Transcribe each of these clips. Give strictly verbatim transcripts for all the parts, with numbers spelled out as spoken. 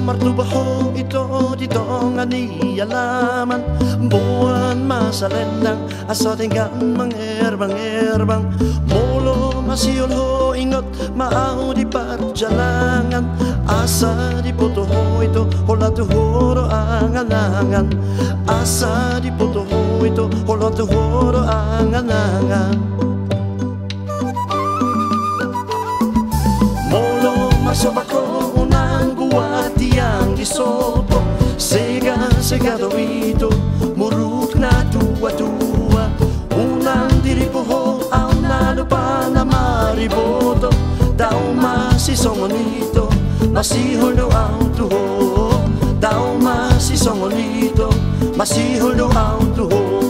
martubaho ito dito nga niyalaman. Buwan masalendang asatingan mangerbang-erbang. Molo masiyolho ingot maaw di parjalangan. Asa di putoho ito hola tuhoro angan-angan. Asa di putoho ito hola tuhoro angan-angan. Molo masabako unang buwati ang isopo. Sega segado ito muruk na tua-tua. Unang diripoho ang nalupa na mariboto. Daw masisongon ito masiholo ang tuho. Daw masisongon ito masiholo ang tuho.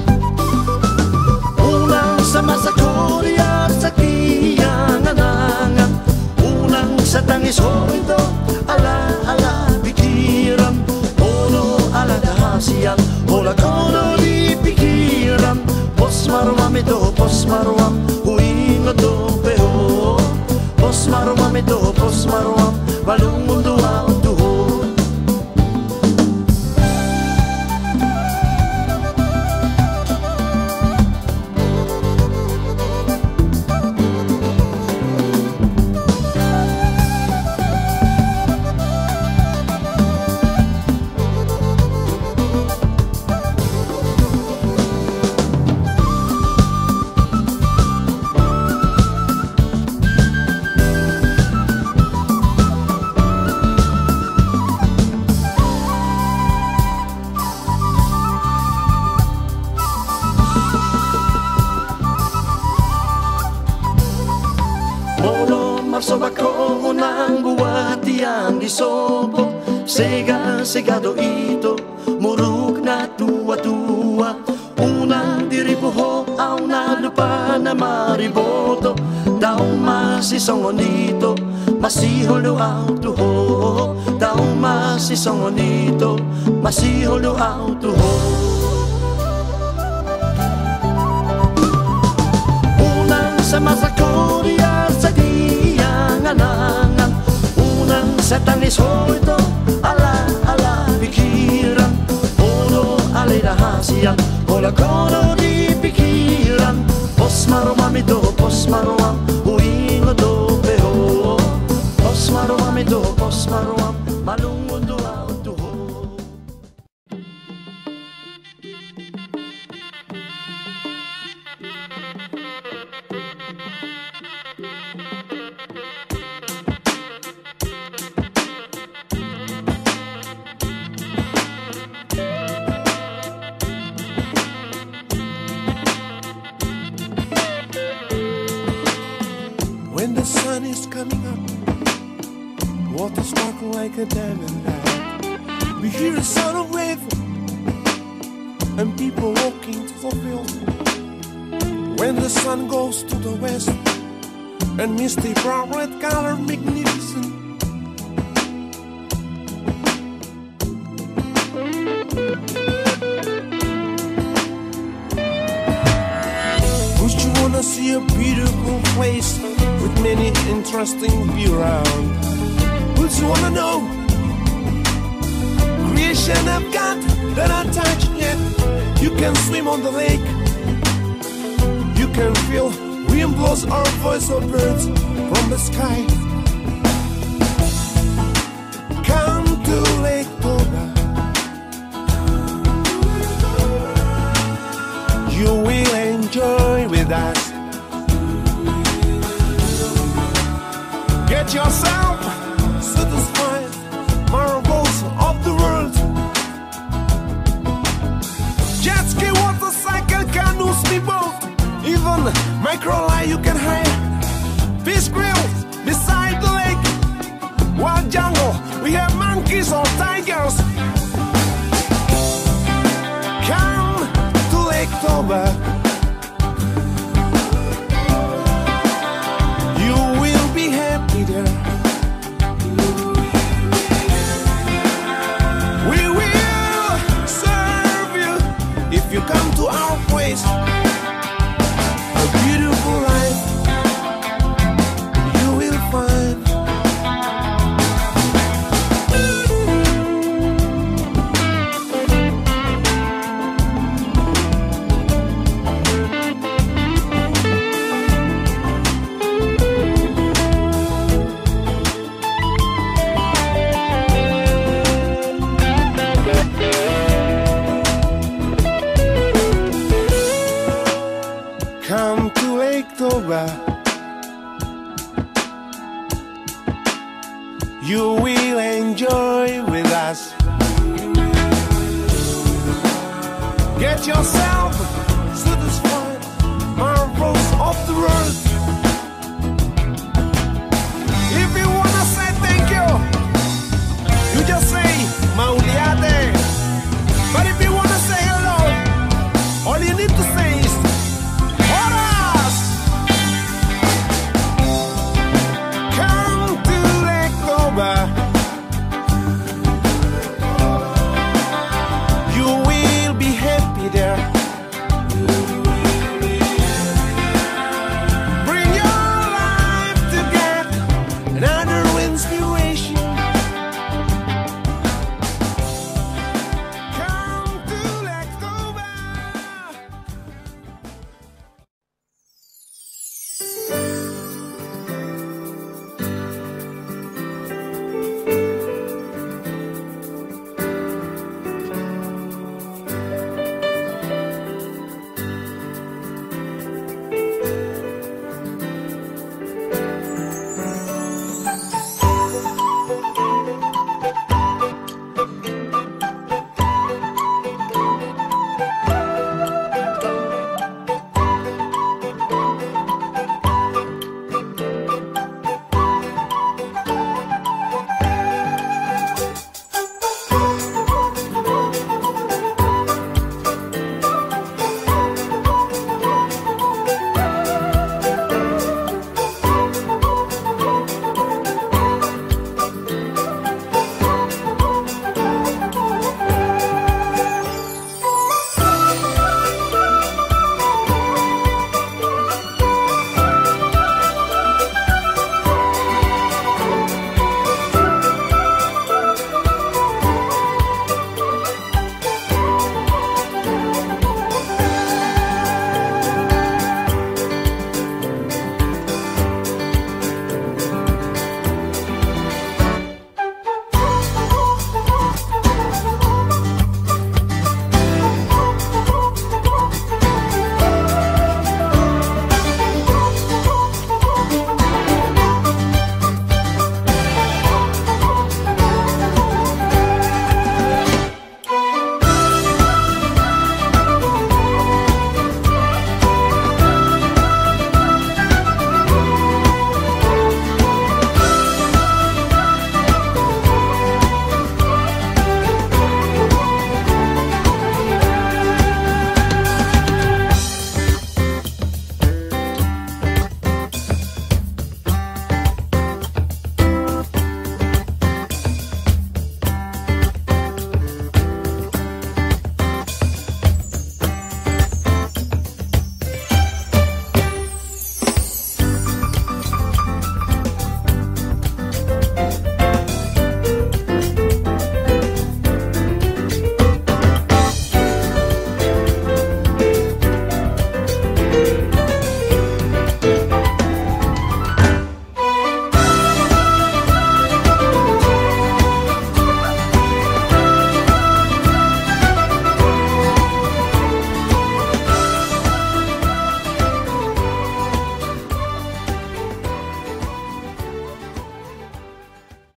Unang sama sa Korea sa kiyangan-angan. Unang sa tangis ho ito ala-ala pikiran. Ono ala dahasian hola kono di pikiran. Pos marwam ito pos marwam huingot do peho. Pos marwam ito pos marwam balung mundo ang tuho. Marsobako unang buwati ang isopo. Sega segado ito muruk na tua-tua. Unang diripuho ang nalupa na mariboto. Daw masisongon ito masiholo ang tuho. Daw masisongon ito masiholo ang tuho. Unang sama sa Korea sa kiyangan-angan. Unang sa tangis ho ito ala-ala pikiran. Ono alay rahasian hola kono di pikiran. Pos marwam ito pos marwam huingot do peho. Pos marwam ito pos marwam malungod do ang tuho. When the sun is coming up, water sparkle like a diamond light. We hear a sound of wave and people walking to the field. When the sun goes to the west and misty brown red color magnificent. Would you wanna see a beautiful place with many interesting view around? Would you wanna know creation of God that I touched yet? You can swim on the lake. You can feel wind blows our voice of birds from the sky. Come to Lake Toba. You will enjoy with us. Get yourself satisfied, marvels of the world. Jet ski, motorcycle, canoe, speedboat, even micro light you can hire. Fish grills beside the lake. Wild jungle, we have monkeys or tigers. Come to Lake Toba. You will be happy there. We will serve you if you come to our place. A beautiful life you will find. you will enjoy with us. Get yourself